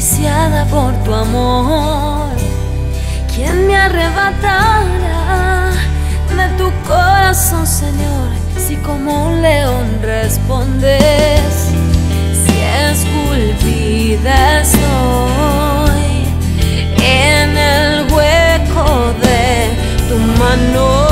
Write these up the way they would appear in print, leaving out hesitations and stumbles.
acariciada por tu amor. ¿Quién me arrebatará de tu corazón, Señor? Si como un león respondes, si esculpida estoy en el hueco de tu mano.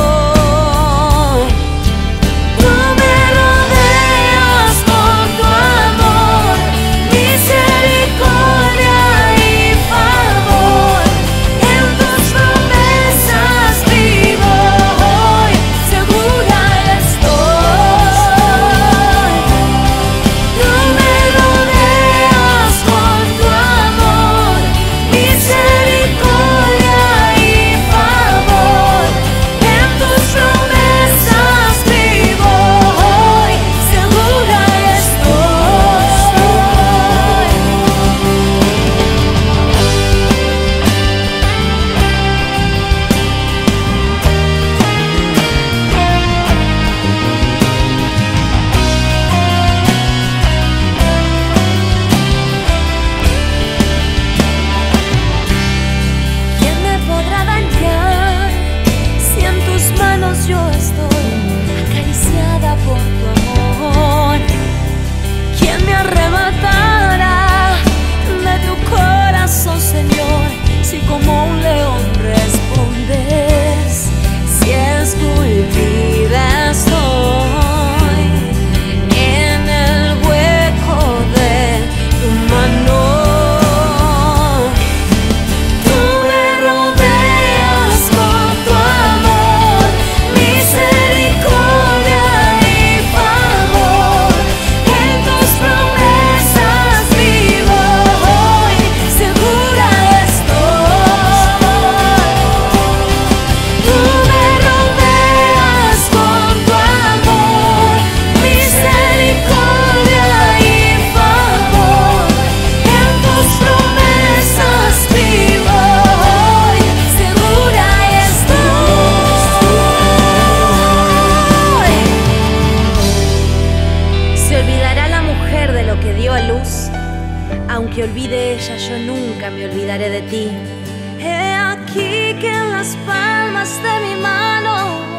Yo estoy acariciada por tu amor. ¿Quién me arrebatará de tu corazón, Señor? Si como un león respondes, si esculpida estoy en el hueco de tu mano. Aunque olvide ella, yo nunca me olvidaré de ti. He aquí que en las palmas de mi mano